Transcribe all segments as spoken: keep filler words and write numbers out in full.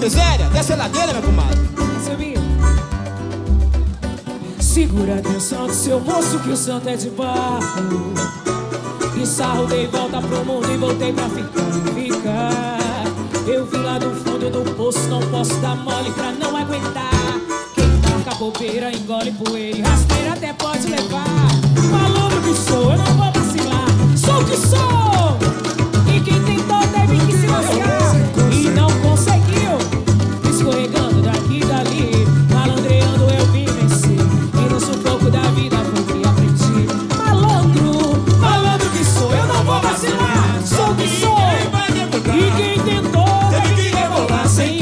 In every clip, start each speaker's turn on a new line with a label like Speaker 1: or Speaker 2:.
Speaker 1: miséria, desce a ladeira, meu comadre.
Speaker 2: Segura a atenção do seu moço que o santo é de barro. E sarro, dei volta pro mundo e voltei pra ficar, ficar. Eu vi lá do fundo do poço, não posso dar mole pra não aguentar. Quem marca bobeira, engole poeira e rasteira até pode levar. Malandro que sou, eu não vou vacilar. Sou o que sou. E quem tentou teve que se lascar e não conseguiu. Escorregando daqui e dali, malandreando eu vim vencer. E no sufoco da vida foi que aprendi. Malandro, malandro que sou, eu não vou vacilar. Sou o que sou. E quem tentou teve que rebolar sem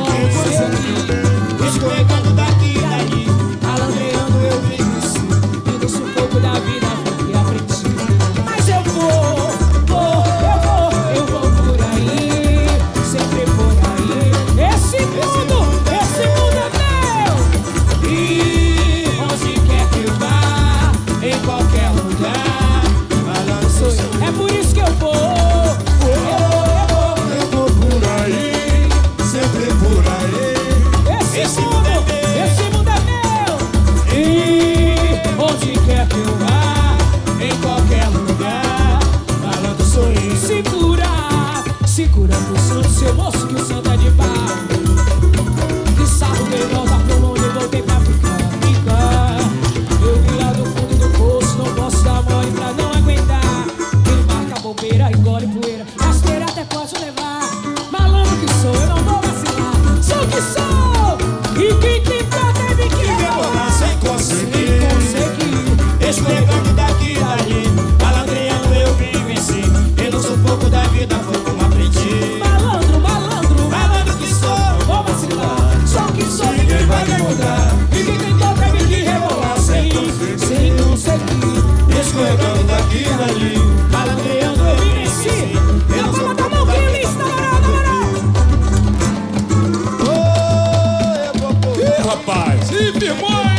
Speaker 2: conseguir.
Speaker 1: Escorregando daqui e dali,
Speaker 2: malandreando eu vim vencer. E no sufoco da vida foi que aprendi. Mas eu vou, vou, eu vou, eu vou por aí, sempre por aí. Esse mundo, esse mundo é meu. E onde quer que eu vá, em qualquer lugar, malandro sou eu. É por isso que eu vou, vou, eu vou,
Speaker 1: eu vou por aí, sempre por aí.
Speaker 2: Esse, esse mundo, mundo é esse mundo é meu. E onde quer que eu vá, em qualquer lugar, malandro sou eu. Segura, segura pro santo, seu moço, que o santo é de barro. Que sarro, dei volta pro mundo e voltei pra ficar, ficar. Eu vi lá do fundo do poço, não posso dar mole pra não aguentar. Quem marca bobeira, engole poeira, rasteira até pode levar. Malandro que sou, eu não vou vacilar. Sou o que sou. E quem tentou teve que rebolar
Speaker 1: sem conseguir,
Speaker 2: sem conseguir.
Speaker 1: Escorregando daqui e dali, malandreando eu vim vencer. E no sufoco da vida foi como aprendi.
Speaker 2: Malandro, malandro,
Speaker 1: malandro que sou,
Speaker 2: vou vacilar. Só que sou, ninguém vai me mudar. E quem tentou teve que rebolar sem, sem conseguir.
Speaker 1: Escorregando daqui e dali,
Speaker 2: malandreando eu vim vencer. Na palma da mão, quem lhe está morando,
Speaker 1: morando. Ô, eu vou por...
Speaker 3: Ih, rapaz, ih, firmou, hein?